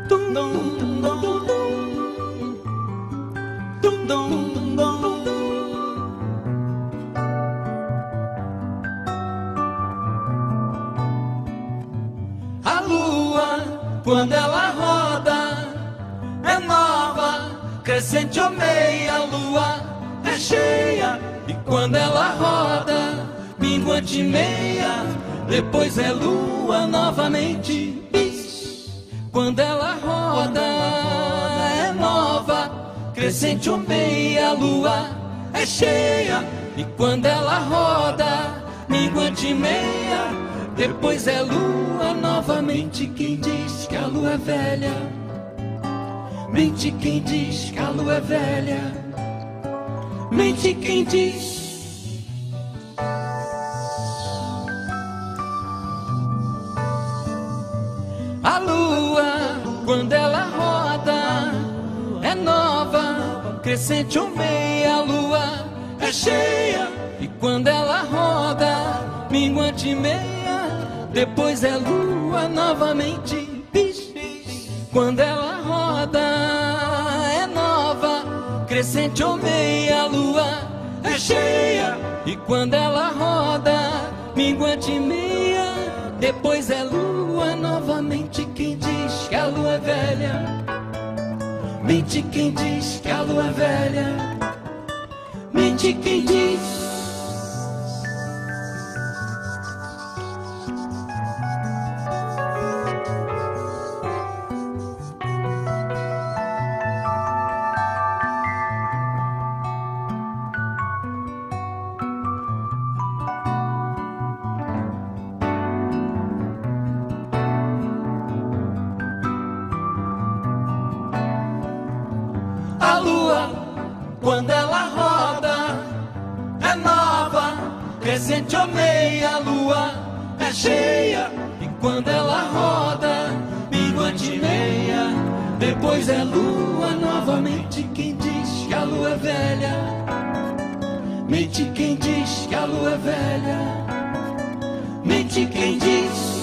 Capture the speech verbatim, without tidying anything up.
Dum, dum, dum, dum, dum, dum, dum. A lua, quando ela roda, é nova, crescente ou meia lua, é cheia. E quando ela roda, minguante meia, depois é lua novamente. Quando ela roda, é nova, crescente ou meia lua, é cheia. E quando ela roda, minguante meia, depois é lua novamente. Quem diz que a lua é velha? Mente quem diz que a lua é velha. Mente quem diz. A lua, quando ela roda, é nova, crescente ou meia lua, é cheia. E quando ela roda, minguante meia, depois é lua novamente. Quando ela roda, é nova, crescente ou meia lua, é cheia. E quando ela roda, minguante meia, depois é lua novamente. Quem diz que a lua é velha? Mente quem diz que a lua é velha. Mente quem diz. A lua, quando ela roda, é nova, crescente ou meia lua, é cheia. E quando ela roda, minguante meia, depois é lua novamente. Quem diz que a lua é velha? Mente quem diz que a lua é velha. Mente quem diz.